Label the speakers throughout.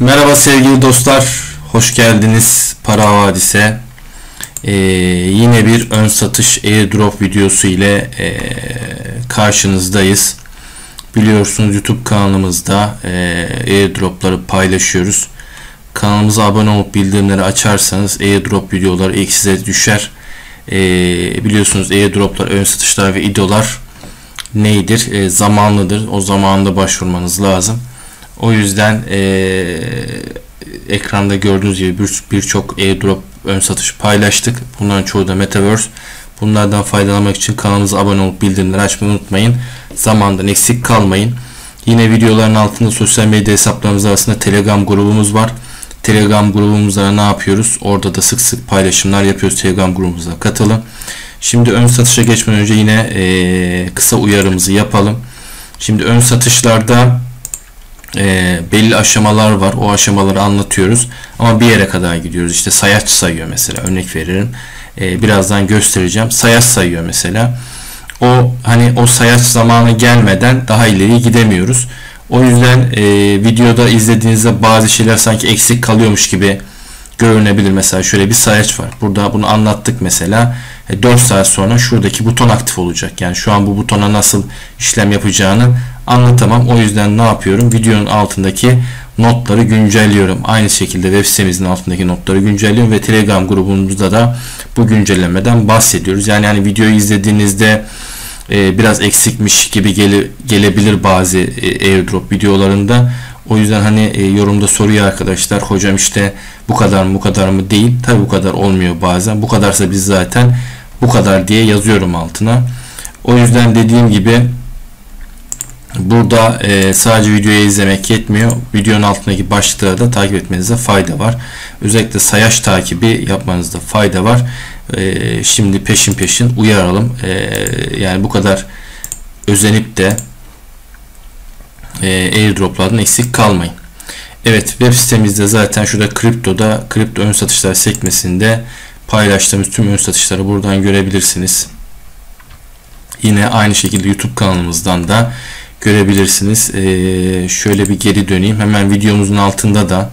Speaker 1: Merhaba sevgili dostlar, hoş geldiniz Para Havadis'e. Yine bir ön satış airdrop videosu ile karşınızdayız. Biliyorsunuz YouTube kanalımızda airdropları paylaşıyoruz. Kanalımıza abone olup bildirimleri açarsanız airdrop videoları ilk size düşer. Biliyorsunuz airdroplar, ön satışlar ve IDO'lar neydir? Zamanlıdır. O zamanında başvurmanız lazım. O yüzden ekranda gördüğünüz gibi birçok airdrop ön satış paylaştık. Bunların çoğu da Metaverse. Bunlardan faydalanmak için kanalımıza abone olup bildirimleri açmayı unutmayın. Zamandan eksik kalmayın. Yine videoların altında sosyal medya hesaplarımız arasında Telegram grubumuz var. Telegram grubumuzda ne yapıyoruz? Orada da sık sık paylaşımlar yapıyoruz. Telegram grubumuza katılın. Şimdi ön satışa geçmeden önce yine kısa uyarımızı yapalım. Şimdi ön satışlarda belli aşamalar var. O aşamaları anlatıyoruz. Ama bir yere kadar gidiyoruz. İşte sayaç sayıyor mesela. Örnek veririm. Birazdan göstereceğim. Sayaç sayıyor mesela. O sayaç zamanı gelmeden daha ileri gidemiyoruz. O yüzden videoda izlediğinizde bazı şeyler sanki eksik kalıyormuş gibi görünebilir. Mesela şöyle bir sayaç var. Burada bunu anlattık mesela. 4 saat sonra şuradaki buton aktif olacak. Yani şu an bu butona nasıl işlem yapacağını anlatamam. O yüzden ne yapıyorum? Videonun altındaki notları güncelliyorum. Aynı şekilde web sitemizin altındaki notları güncelliyorum ve Telegram grubumuzda da bu güncellemeden bahsediyoruz. Yani videoyu izlediğinizde biraz eksikmiş gibi gelebilir bazı airdrop videolarında. O yüzden yorumda soruyor arkadaşlar, hocam işte bu kadar mı bu kadar mı değil. Tabi bu kadar olmuyor bazen. Bu kadarsa biz zaten bu kadar diye yazıyorum altına. O yüzden dediğim gibi burada sadece videoyu izlemek yetmiyor. Videonun altındaki başlıkları da takip etmenize fayda var. Özellikle sayaç takibi yapmanızda fayda var. Şimdi peşin uyaralım. Yani bu kadar özenip de airdroplardan eksik kalmayın. Evet, web sitemizde zaten şurada kripto ön satışlar sekmesinde paylaştığımız tüm ön satışları buradan görebilirsiniz. Yine aynı şekilde YouTube kanalımızdan da görebilirsiniz. Şöyle bir geri döneyim. Hemen videomuzun altında da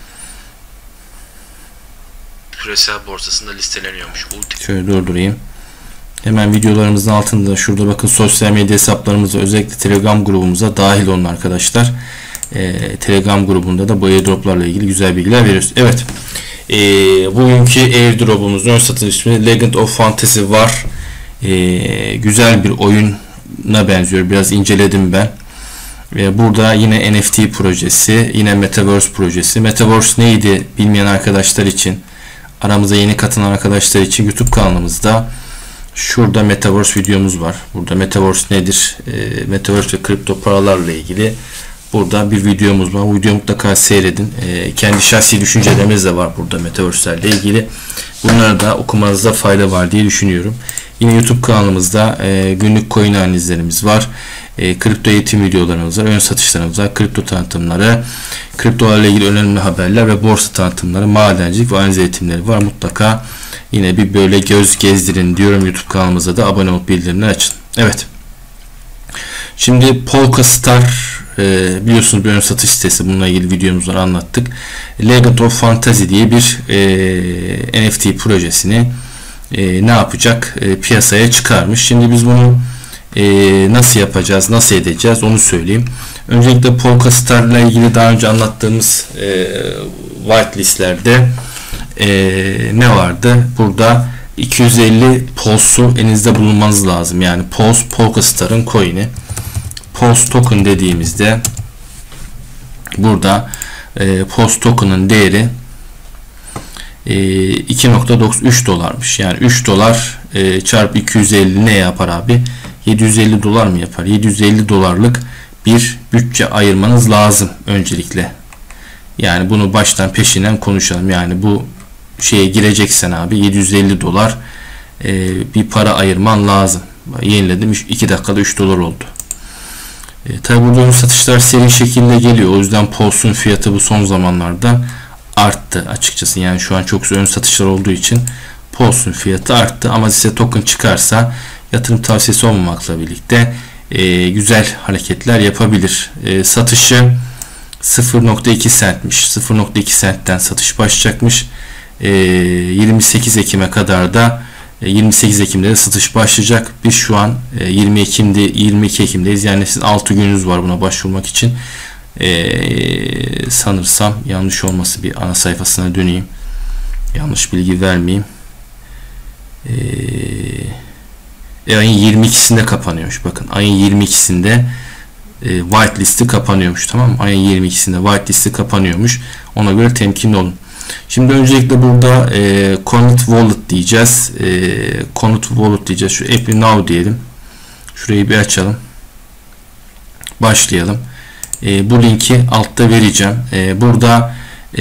Speaker 2: küresel borsasında listeleniyormuş.
Speaker 1: Şöyle durdurayım. Hemen videolarımızın altında şurada bakın, sosyal medya hesaplarımıza, özellikle Telegram grubumuza dahil olun arkadaşlar. Telegram grubunda da bu airdroplarla ilgili güzel bilgiler veriyoruz. Evet. Bugünkü airdrop'umuzun ön satış ismi Legend of Fantasy var. Güzel bir oyuna benziyor. Biraz inceledim ben. Burada yine NFT projesi, yine Metaverse projesi. Metaverse neydi bilmeyen arkadaşlar için, aramıza yeni katılan arkadaşlar için YouTube kanalımızda şurada Metaverse videomuz var. Burada Metaverse nedir? Metaverse ve kripto paralarla ilgili burada bir videomuz var. Bu videoyu mutlaka seyredin. Kendi şahsi düşüncelerimiz de var burada Metaverse'lerle ilgili. Bunları da okumanızda fayda var diye düşünüyorum. Yine YouTube kanalımızda günlük coin analizlerimiz var. Kripto eğitim videolarımız var. Ön satışlarımız var. Kripto tanıtımları, kriptolarla ilgili önemli haberler ve borsa tanıtımları, madencilik ve analiz eğitimleri var. Mutlaka yine bir böyle göz gezdirin diyorum. YouTube kanalımıza da abone olup bildirimleri açın. Evet. Şimdi Polkastar biliyorsunuz bir ön satış sitesi. Bununla ilgili videomuzda anlattık. Legend of Fantasy diye bir NFT projesini ne yapacak? Piyasaya çıkarmış. Şimdi biz bunu nasıl yapacağız, nasıl edeceğiz onu söyleyeyim. Öncelikle Polkastar ile ilgili daha önce anlattığımız whitelistlerde ne vardı? Burada 250 Pulse'u elinizde bulunmanız lazım. Yani Pulse, Polkastar'ın coin'i. Pulse token dediğimizde burada Pulse token'ın değeri 2.93 dolarmış. Yani 3 dolar çarpı 250 ne yapar abi? 750 dolar mı yapar? 750 dolarlık bir bütçe ayırmanız lazım öncelikle. Yani bunu baştan peşinden konuşalım. Yani bu şeye gireceksen abi 750 dolar bir para ayırman lazım. Yeniledim, 2 dakikada 3 dolar oldu. Tabi burada ön satışlar seri şekilde geliyor. O yüzden Pulse'un fiyatı bu son zamanlarda arttı açıkçası. Yani şu an çok ön satışlar olduğu için Pulse'un fiyatı arttı. Ama size token çıkarsa yatırım tavsiyesi olmamakla birlikte güzel hareketler yapabilir. Satışı 0.2 centmiş. 0.2 centten satış başlayacakmış. 28 Ekim'e kadar da 28 Ekim'de de satış başlayacak. Biz şu an 22 Ekim'deyiz. Yani sizin 6 gününüz var buna başvurmak için. Sanırsam yanlış olması, bir ana sayfasına döneyim. Yanlış bilgi vermeyeyim. Ayın 22'sinde kapanıyormuş. Bakın ayın 22'sinde whitelist'i kapanıyormuş. Tamam mı? Ayın 22'sinde whitelist'i kapanıyormuş. Ona göre temkinli olun. Şimdi öncelikle burada Connect Wallet diyeceğiz. Connect Wallet diyeceğiz. Şu Apply Now diyelim. Şurayı bir açalım. Başlayalım. Bu linki altta vereceğim. Burada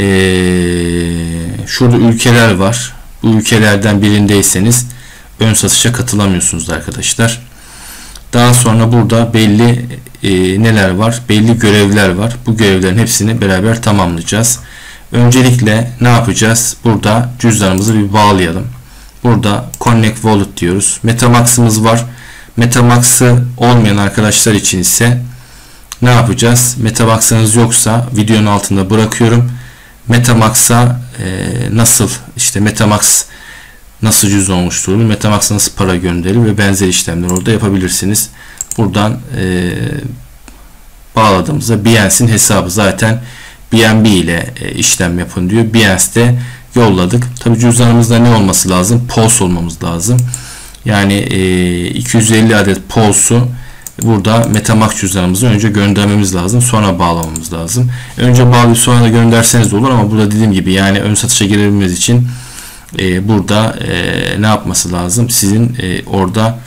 Speaker 1: şurada ülkeler var. Bu ülkelerden birindeyseniz ön satışa katılamıyorsunuz arkadaşlar. Daha sonra burada belli neler var? Belli görevler var. Bu görevlerin hepsini beraber tamamlayacağız. Öncelikle ne yapacağız? Burada cüzdanımızı bir bağlayalım. Burada Connect Wallet diyoruz. MetaMask'ımız var. MetaMask'ı olmayan arkadaşlar için ise ne yapacağız? MetaMask'ınız yoksa videonun altında bırakıyorum. MetaMask'a nasıl, işte MetaMask nasıl cüzdan oluşturulur, MetaMask'a nasıl para gönderilir ve benzer işlemler orada yapabilirsiniz. Buradan bağladığımızda Binance'in hesabı, zaten BNB ile işlem yapın diyor. Binance'de yolladık. Tabi cüzdanımızda ne olması lazım? POS olmamız lazım. Yani 250 adet POS'u burada MetaMask cüzdanımızı önce göndermemiz lazım. Sonra bağlamamız lazım. Önce bağlayıp sonra da gönderseniz de olur ama burada dediğim gibi yani ön satışa girebilmemiz için burada ne yapması lazım? Sizin orada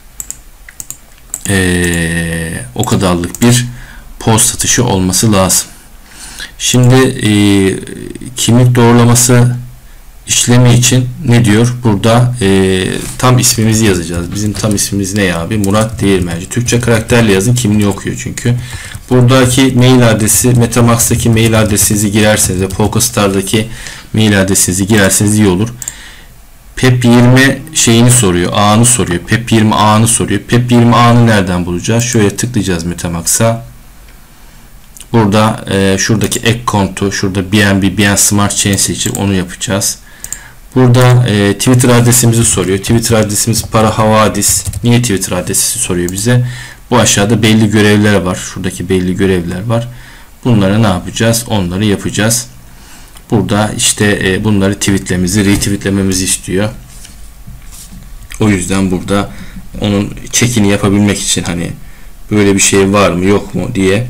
Speaker 1: o kadarlık bir POS satışı olması lazım. Şimdi kimlik doğrulaması işlemi için ne diyor? Burada tam ismimizi yazacağız. Bizim tam ismimiz ne abi? Murat Değirmenci. Türkçe karakterle yazın. Kimliği okuyor çünkü. Buradaki mail adresi, MetaMask'taki mail adresinizi girerseniz ve PokerStar'daki mail adresinizi girerseniz iyi olur. PEP20 şeyini soruyor. Ağını soruyor. PEP20 ağını soruyor. PEP20 ağını nereden bulacağız? Şöyle tıklayacağız MetaMask'a. Burada şuradaki ek kontu, şurada Binance Smart Chain seçip onu yapacağız. Burada Twitter adresimizi soruyor. Twitter adresimiz Para Havadis. Niye Twitter adresi soruyor bize? Bu aşağıda belli görevler var. Şuradaki belli görevler var. Bunları ne yapacağız? Onları yapacağız. Burada işte bunları retweetlememizi istiyor. O yüzden burada onun check'ini yapabilmek için hani böyle bir şey var mı yok mu diye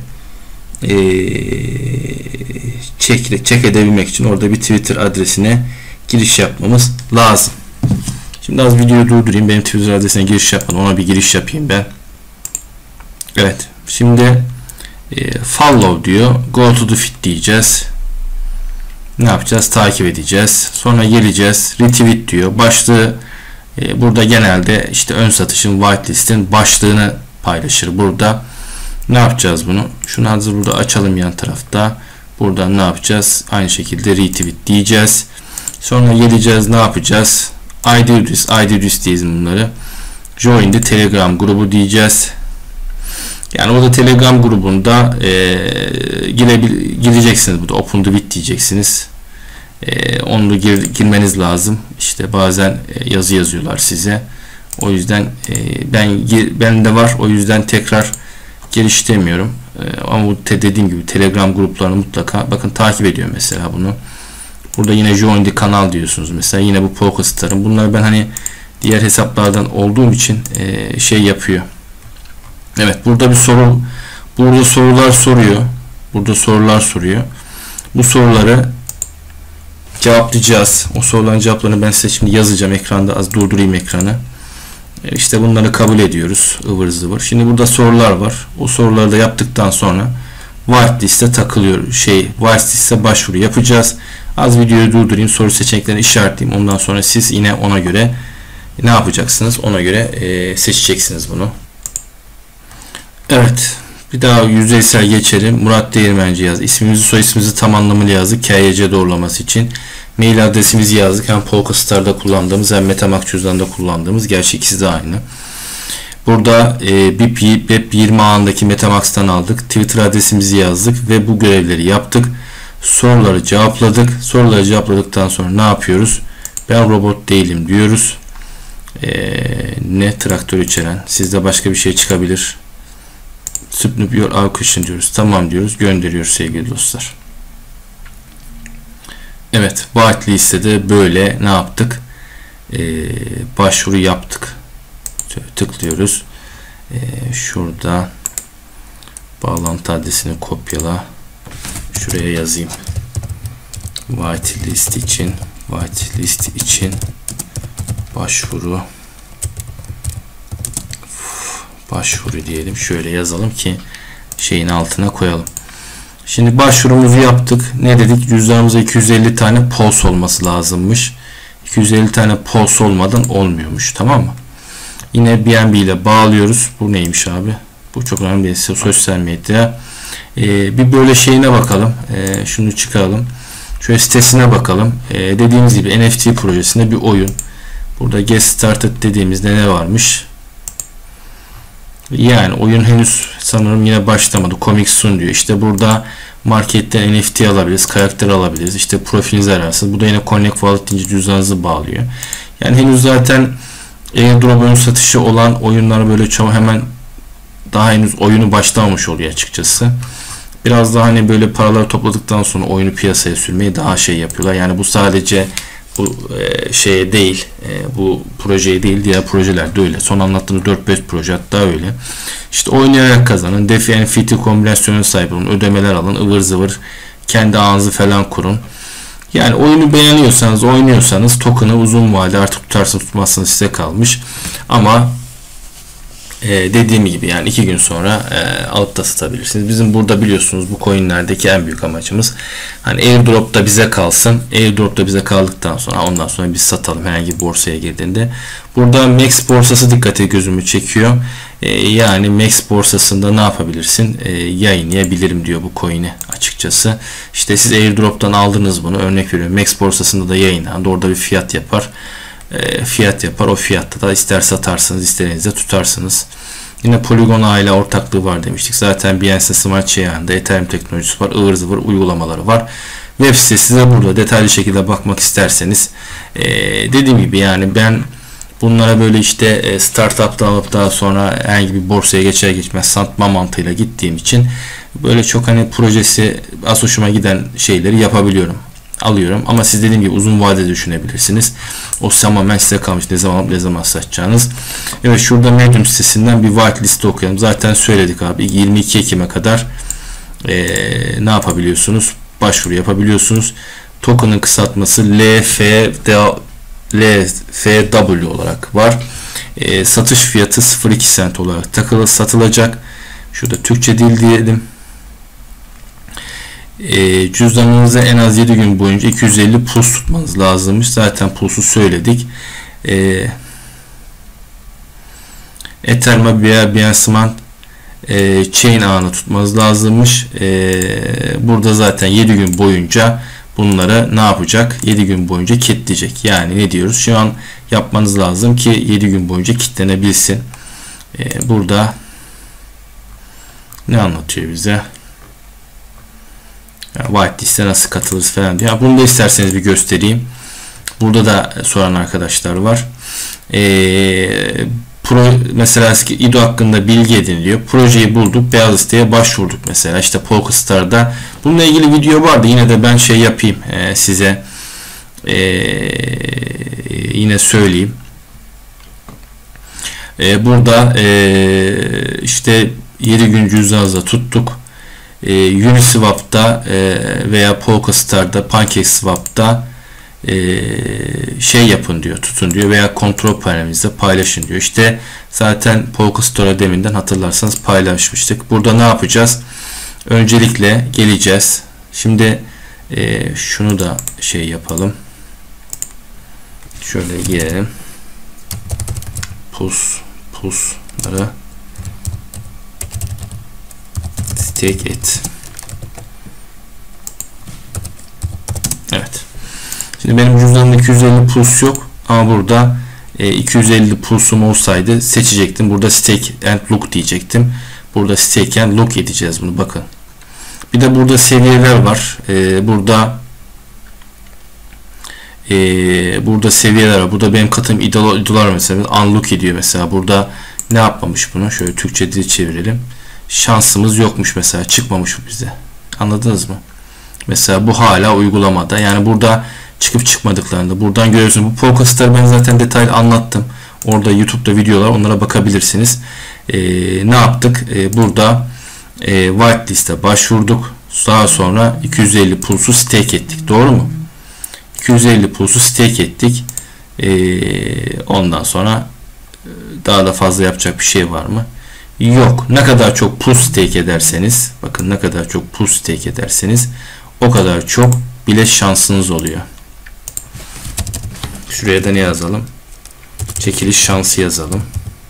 Speaker 1: check edebilmek için orada bir Twitter adresine giriş yapmamız lazım. Şimdi az videoyu durdurayım. Benim Twitter adresine giriş yapmadım. Ona bir giriş yapayım ben. Evet. Şimdi follow diyor. Go to the feed diyeceğiz. Ne yapacağız? Takip edeceğiz. Sonra geleceğiz. Retweet diyor. Başlığı burada genelde işte ön satışın whitelist'in başlığını paylaşır. Burada ne yapacağız bunu? Şunu hazır burada açalım yan tarafta. Buradan ne yapacağız? Aynı şekilde retweet diyeceğiz. Sonra geleceğiz. Ne yapacağız? I do this diyeceğiz bunları. Join the Telegram grubu diyeceğiz. Yani o da Telegram grubunda gireceksiniz. Burada open the bit diyeceksiniz. Onu da girmeniz lazım. İşte bazen yazı yazıyorlar size. O yüzden ben de var. O yüzden tekrar giriş demiyorum. Ama bu dediğim gibi Telegram gruplarını mutlaka bakın takip ediyor mesela bunu. Burada yine join the kanal diyorsunuz mesela. Yine bu PokerStar'ın. Bunları ben hani diğer hesaplardan olduğum için şey yapıyor. Evet, burada bir soru, burada sorular soruyor. Burada sorular soruyor. Bu soruları cevaplayacağız. O soruların cevaplarını ben size şimdi yazacağım ekranda. Az durdurayım ekranı. İşte bunları kabul ediyoruz. Ivır zıvır. Şimdi burada sorular var. O soruları da yaptıktan sonra whitelist'e takılıyor. Whitelist'e başvuru yapacağız. Az videoyu durdurayım. Soru seçeneklerini işaretleyeyim. Ondan sonra siz yine ona göre ne yapacaksınız? Ona göre seçeceksiniz bunu. Evet. Bir daha yüzeysel geçelim. Murat Değirmenci yaz. İsmimizi, soy ismimizi tam anlamıyla yazdık. KYC doğrulaması için. Mail adresimizi yazdık. Hem PokerStar'da kullandığımız hem MetaMask cüzdanında kullandığımız. Gerçi ikisi de aynı. Burada BIP20 ağındaki Metamask'tan aldık. Twitter adresimizi yazdık ve bu görevleri yaptık. Soruları cevapladık. Soruları cevapladıktan sonra ne yapıyoruz? Ben robot değilim diyoruz. Ne traktör içeren. Sizde başka bir şey çıkabilir. Submit your application diyoruz. Tamam diyoruz. Gönderiyoruz sevgili dostlar. Evet. Whitelist'te böyle ne yaptık? Başvuru yaptık. Şöyle tıklıyoruz. Şurada bağlantı adresini kopyala. Şuraya yazayım. Whitelist için başvuru diyelim. Şöyle yazalım ki şeyin altına koyalım. Şimdi başvurumuzu yaptık. Ne dedik? Cüzdanımıza 250 tane POS olması lazımmış. 250 tane POS olmadan olmuyormuş. Tamam mı? Yine BNB ile bağlıyoruz. Bu neymiş abi? Bu çok önemli değil. Sosyal medya. Bir böyle şeyine bakalım. Şunu çıkaralım. Şöyle sitesine bakalım. Dediğimiz gibi NFT projesinde bir oyun. Burada Get Started dediğimizde ne varmış? Yani oyun henüz sanırım yine başlamadı. Coming Soon diyor. İşte burada marketten NFT alabiliriz. Karakter alabiliriz. İşte profilinizi ararsınız. Bu da yine Connect Wallet deyince cüzdanınızı bağlıyor. Yani henüz zaten airdrop oyun satışı olan oyunlar böyle çok hemen daha henüz oyunu başlamamış oluyor açıkçası. Biraz daha hani böyle paraları topladıktan sonra oyunu piyasaya sürmeyi daha şey yapıyorlar. Yani bu sadece bu şeye değil, bu projeye değil, diğer projeler de öyle. Son anlattığımız 4-5 proje hatta öyle. İşte oynayarak kazanın, DeFi NFT kombinasyonu sahip olun, ödemeler alın, ıvır zıvır kendi ağınızı falan kurun. Yani oyunu beğeniyorsanız, oynuyorsanız token'ı uzun vadede artık tutarsınız tutmazsınız size kalmış. Ama dediğim gibi yani 2 gün sonra alıp da satabilirsiniz. Bizim burada biliyorsunuz bu coinlerdeki en büyük amacımız hani airdrop da bize kalsın. Airdrop da bize kaldıktan sonra ondan sonra biz satalım herhangi bir borsaya girdiğinde. Burada Max borsası gözümü çekiyor. Yani Max borsasında ne yapabilirsin? Yayınlayabilirim diyor bu coin'i açıkçası. İşte siz airdrop'tan aldınız bunu, örnek veriyorum. Max borsasında da yayınlandı. Orada bir fiyat yapar. O fiyatta da ister satarsınız ister tutarsınız. Yine Polygon Ağı ile ortaklığı var demiştik. Zaten Binance Smart Chain'de Ethereum teknolojisi var. Ivır zıvır uygulamaları var. Web sitesi de burada. Detaylı şekilde bakmak isterseniz. Dediğim gibi yani ben bunlara böyle işte startup'tan alıp daha sonra herhangi bir borsaya geçer geçmez satma mantığıyla gittiğim için böyle çok hani projesi az hoşuma giden şeyleri yapabiliyorum. Alıyorum ama siz dediğim gibi uzun vadede düşünebilirsiniz. O tamamen size kalmış. Ne zaman alıp ne zaman satacağınız. Evet, şurada Medium sitesinden bir whitelist okuyalım. Zaten söyledik abi. 22 Ekim'e kadar ne yapabiliyorsunuz? Başvuru yapabiliyorsunuz. Token'ın kısaltması LFW olarak var. Satış fiyatı 0.2 cent olarak satılacak. Şurada Türkçe dil diyelim. Cüzdanınıza en az 7 gün boyunca 250 puls tutmanız lazımmış. Zaten pulsu söyledik. Ethereum veya Binance Smart Chain ağını tutmanız lazımmış. Burada zaten 7 gün boyunca bunları ne yapacak? 7 gün boyunca kilitleyecek. Yani ne diyoruz? Şu an yapmanız lazım ki 7 gün boyunca kilitlenebilsin. Burada ne anlatıyor bize? Whitelist'e nasıl katılırız falan diye. Bunu da isterseniz bir göstereyim. Burada da soran arkadaşlar var. Mesela İDO hakkında bilgi ediniliyor. Projeyi bulduk. Beyaz listeye başvurduk mesela. İşte Polkastar'da. Bununla ilgili video vardı. Yine de ben şey yapayım size. Yine söyleyeyim. Burada işte 7 gün cüzdanınıza tuttuk. Uniswap'ta veya Polkastar'da, PancakeSwap'ta şey yapın diyor, tutun diyor veya kontrol panelimizde paylaşın diyor. İşte zaten Polkastar'a deminden hatırlarsanız paylaşmıştık. Burada ne yapacağız? Öncelikle geleceğiz. Şimdi şunu da şey yapalım. Şöyle girelim. Puls'ları stake et. Evet. Şimdi benim cüzdanımda 250 puls yok ama burada 250 pulsum olsaydı seçecektim. Burada stake and look diyecektim. Burada stake and look edeceğiz bunu, bakın. Bir de burada seviyeler var. Burada seviyeler var. Burada benim katım idolar mesela unlock ediyor mesela. Burada ne yapmamış bunu? Şöyle Türkçe dil çevirelim. Şansımız yokmuş mesela. Çıkmamış bize. Anladınız mı? Mesela bu hala uygulamada. Yani burada çıkıp çıkmadıklarını buradan görüyorsunuz. Bu Polkastar'ı ben zaten detaylı anlattım. Orada YouTube'da videolar, onlara bakabilirsiniz. Ne yaptık? Burada whitelist'e başvurduk. Daha sonra 250 pulsu stake ettik. Doğru mu? 250 pulsu stake ettik. Ondan sonra daha da fazla yapacak bir şey var mı? Yok. Ne kadar çok puls stake ederseniz, bakın ne kadar çok puls stake ederseniz o kadar çok bileş şansınız oluyor. Şuraya da ne yazalım? Çekiliş şansı yazalım.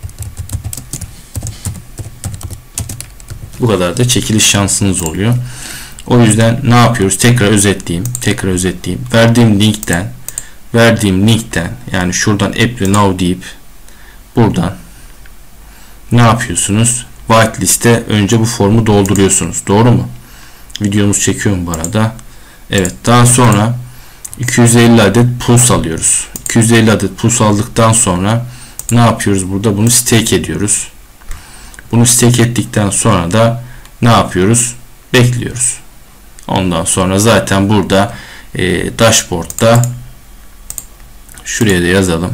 Speaker 1: Bu kadar da çekiliş şansınız oluyor. O yüzden ne yapıyoruz? Tekrar özetleyeyim. Verdiğim linkten yani şuradan Apply Now deyip buradan ne yapıyorsunuz? Whitelist'e önce bu formu dolduruyorsunuz. Doğru mu? Videomuz çekiyorum bu arada. Evet. Daha sonra 250 adet puls alıyoruz. 250 adet puls aldıktan sonra ne yapıyoruz? Burada bunu stake ediyoruz. Bunu stake ettikten sonra da ne yapıyoruz? Bekliyoruz. Ondan sonra zaten burada dashboard'da şuraya da yazalım.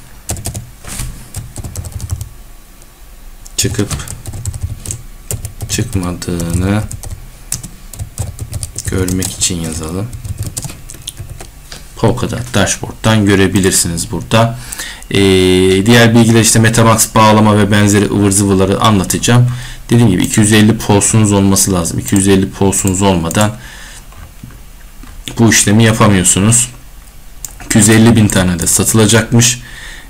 Speaker 1: Çıkıp çıkmadığını görmek için yazalım. Polkadot dashboard'dan görebilirsiniz burada. Diğer bilgiler işte MetaMask bağlama ve benzeri ıvır zıvıları anlatacağım. Dediğim gibi 250 pulsunuz olması lazım. 250 pulsunuz olmadan bu işlemi yapamıyorsunuz. 250.000 tane de satılacakmış.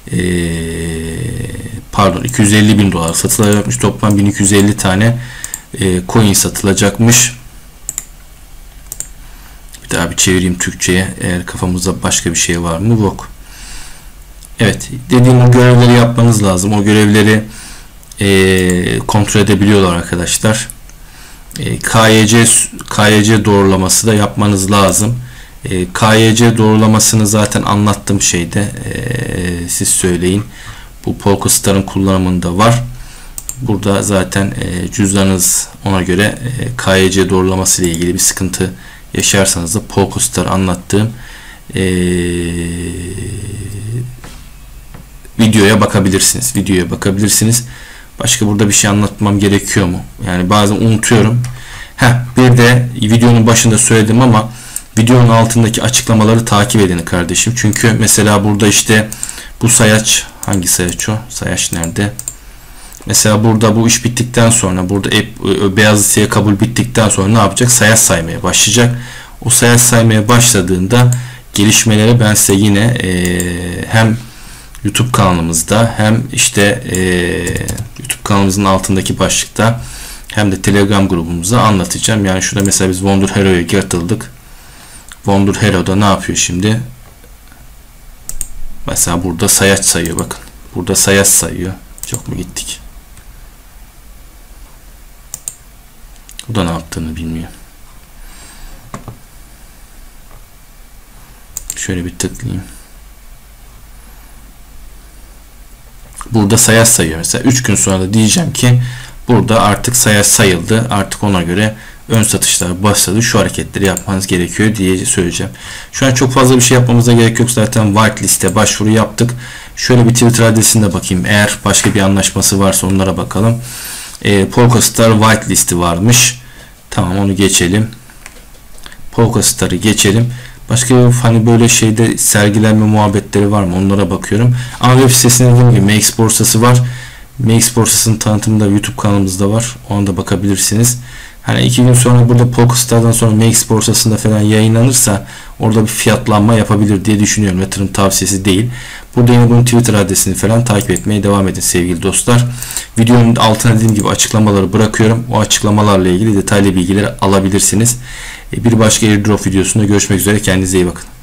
Speaker 1: 250.000 dolar satılacakmış. Toplam 1250 tane coin satılacakmış. Bir daha bir çevireyim Türkçe'ye. Eğer kafamızda başka bir şey var mı? Yok. Evet. Dediğim o görevleri yapmanız lazım. O görevleri kontrol edebiliyorlar arkadaşlar. KYC doğrulaması da yapmanız lazım. KYC doğrulamasını zaten anlattığım şeyde siz söyleyin. Bu Polkastar'ın kullanımında var. Burada zaten cüzdanınız ona göre KYC doğrulaması ile ilgili bir sıkıntı yaşarsanız da Polkastar anlattığım videoya bakabilirsiniz. Başka burada bir şey anlatmam gerekiyor mu? Yani bazen unutuyorum. Bir de videonun başında söyledim ama videonun altındaki açıklamaları takip edin kardeşim. Çünkü mesela burada işte bu sayaç, hangi sayaç o? Sayaç nerede? Mesela burada bu iş bittikten sonra, burada beyaz listeye kabul bittikten sonra ne yapacak? Sayaç saymaya başlayacak. O sayaç saymaya başladığında gelişmeleri ben size yine hem YouTube kanalımızda hem işte YouTube kanalımızın altındaki başlıkta hem de Telegram grubumuzda anlatacağım. Yani şurada mesela biz Wonder Hero'ya katıldık. Wonder Hero'da ne yapıyor şimdi? Mesela burada sayaç sayıyor, bakın. Burada sayaç sayıyor. Çok mu gittik? O da ne yaptığını bilmiyor. Şöyle bir tıklayayım. Burada sayaç sayıyor. Mesela 3 gün sonra da diyeceğim ki burada artık sayaç sayıldı. Artık ona göre ön satışlar başladı. Şu hareketleri yapmanız gerekiyor diye söyleyeceğim. Şu an çok fazla bir şey yapmamıza gerek yok. Zaten whitelist'e başvuru yaptık. Şöyle bir Twitter adresine bakayım. Eğer başka bir anlaşması varsa onlara bakalım. Polkastar whitelist'i varmış. Tamam, onu geçelim. Polkastar'ı geçelim. Başka hani böyle şeyde sergilenme muhabbetleri var mı? Onlara bakıyorum. Ama web sitesinde dediğim gibi MX borsası var. MX borsasının tanıtımı da YouTube kanalımızda var. Ona da bakabilirsiniz. Hani 2 gün sonra burada Polkastar'dan sonra MX borsasında falan yayınlanırsa orada bir fiyatlanma yapabilir diye düşünüyorum. Yatırım tavsiyesi değil. Burada yine bunun Twitter adresini falan takip etmeye devam edin sevgili dostlar. Videonun altına dediğim gibi açıklamaları bırakıyorum. O açıklamalarla ilgili detaylı bilgileri alabilirsiniz. Bir başka airdrop videosunda görüşmek üzere. Kendinize iyi bakın.